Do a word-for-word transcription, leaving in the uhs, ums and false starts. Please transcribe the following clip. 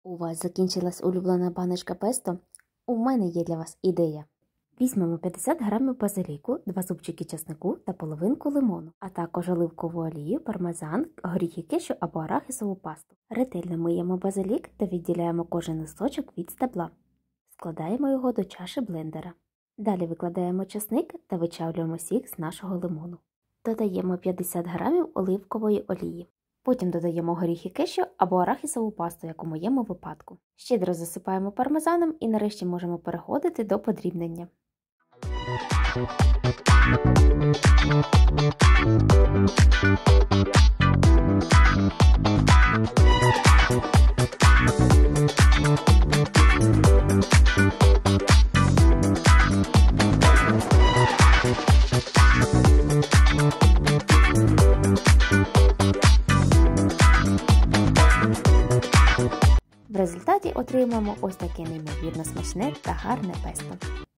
У вас закінчилась улюблена баночка песто? У мене є для вас ідея. Візьмемо п'ятдесят грамів базиліку, два зубчики чеснику та половинку лимону, а також оливкову олію, пармезан, горіхи кешю або арахісову пасту. Ретельно миємо базилік та відділяємо кожен листочок від стебла. Складаємо його до чаші блендера. Далі викладаємо чесник та вичавлюємо сік з нашого лимону. Додаємо п'ятдесят грамів оливкової олії. Потім додаємо горіхи кешю або арахісову пасту, як у моєму випадку. Щедро засипаємо пармезаном і нарешті можемо переходити до подрібнення. В результаті отримаємо ось таке неймовірно смачне та гарне песто.